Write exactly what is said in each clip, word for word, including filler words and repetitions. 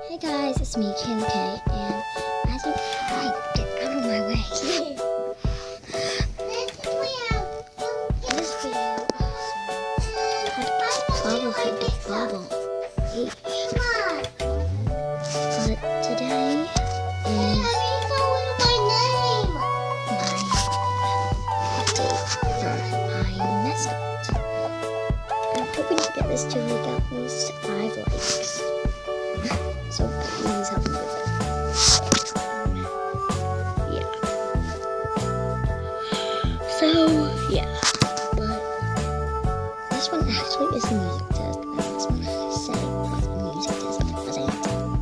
Hey guys, it's me, K K, and as you can get out of my way. In this video, cut bobblehead to bubble H. But today is my update for my mascot. I'm hoping to get this to like at least five likes. So please help me with it. Yeah. So yeah. But this one actually is a music test, and this one I say was a music test, but it wasn't.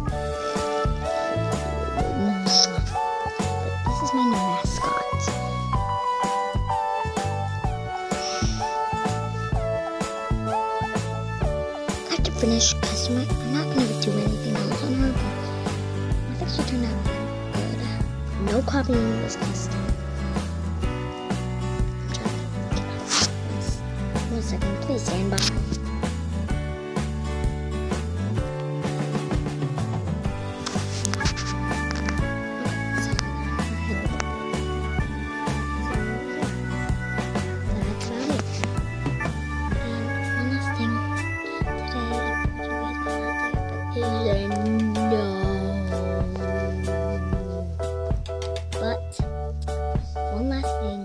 But this is my new mascot. I have to finish because I'm not gonna do anything else on her, but I think she turned out good. No copying this test. I'm trying to get out of this. One second, please stand by. One last thing.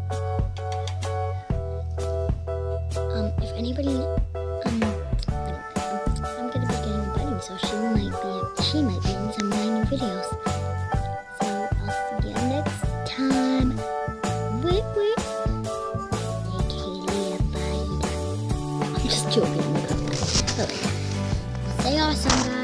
Um, if anybody, um, anyway, I'm gonna be getting a buddy, so she might be, she might be in some of my new videos. So I'll see you next time. Wait, wait. Okay, bye. I'm just joking about that. Okay. Stay awesome, guys.